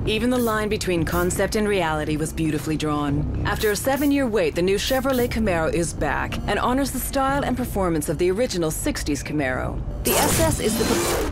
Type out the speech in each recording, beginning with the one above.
Even the line between concept and reality was beautifully drawn. After a 7-year wait, the new Chevrolet Camaro is back and honors the style and performance of the original 60s Camaro. The SS is the...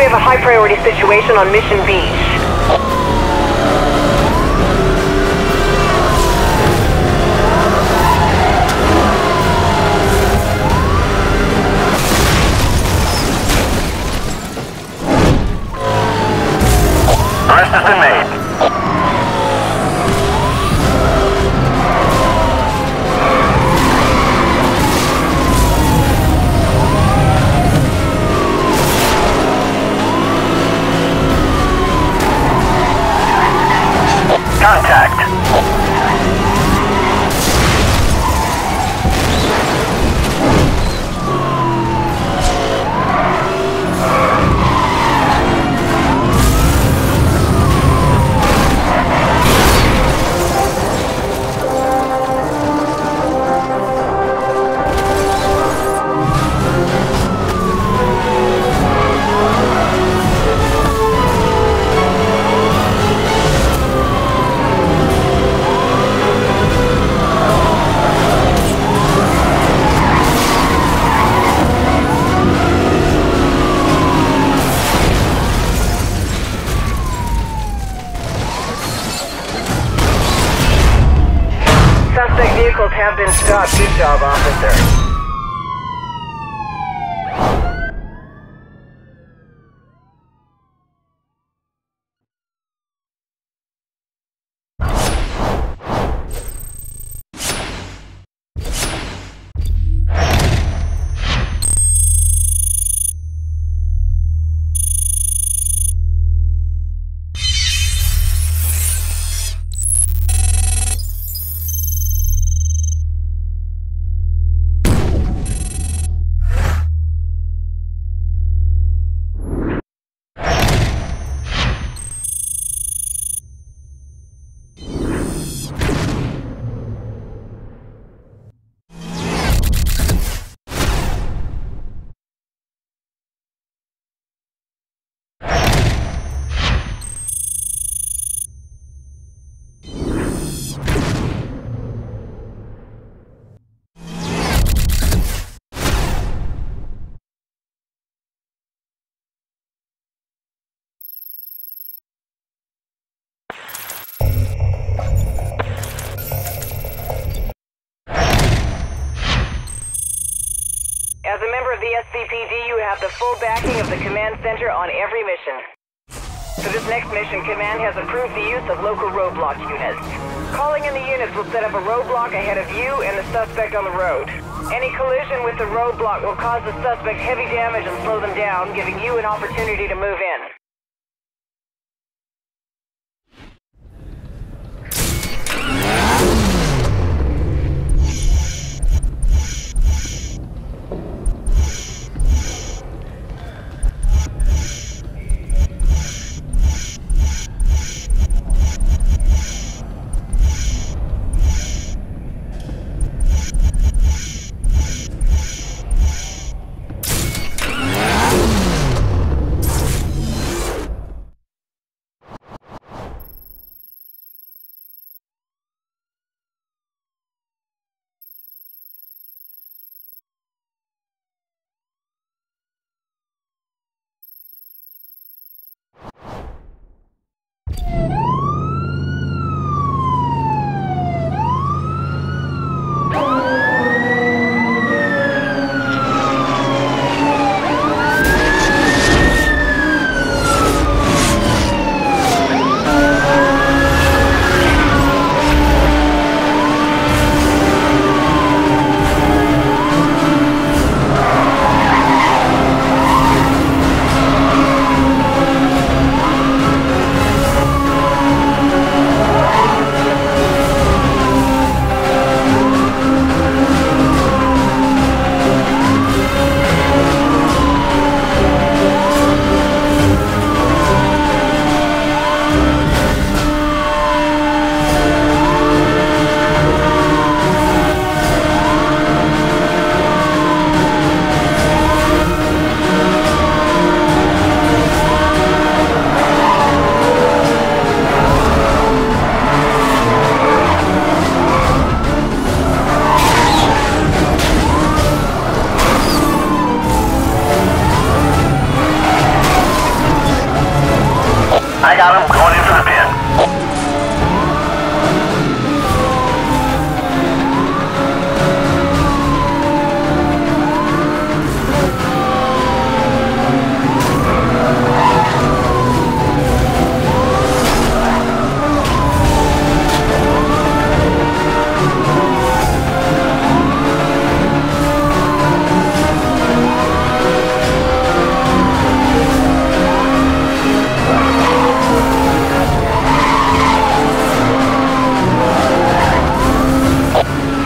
have a high-priority situation on Mission Beach. Arrest has been made. Contact. Suspect vehicles have been stopped. Good job, officer. As a member of the SCPD, you have the full backing of the command center on every mission. For this next mission, command has approved the use of local roadblock units. Calling in the units will set up a roadblock ahead of you and the suspect on the road. Any collision with the roadblock will cause the suspect heavy damage and slow them down, giving you an opportunity to move in.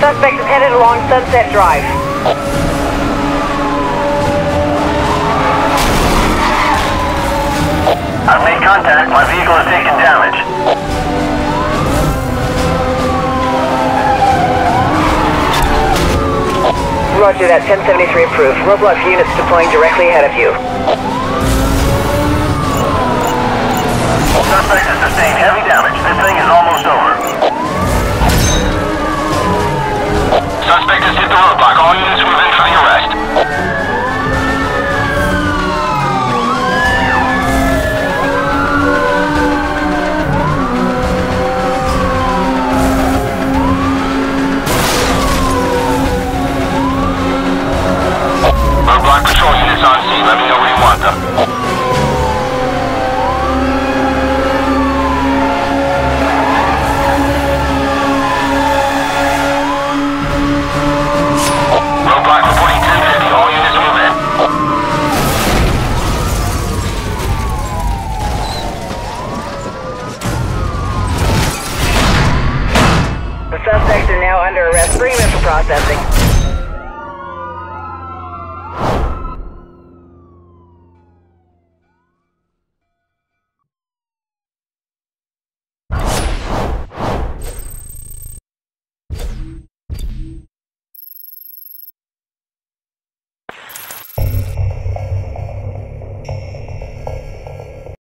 Suspect is headed along Sunset Drive. I've made contact. My vehicle has taken damage. Roger that, 1073 approved. Roadblock units deploying directly ahead of you. Suspect has sustained heavy damage. This thing is almost over. Suspect has hit the roadblock. All units move in for the arrest. Roadblock patrol units on scene. Let me know where you want them. Roadblock reporting 1050. All units move in. The suspects are now under arrest. Bring them in for processing.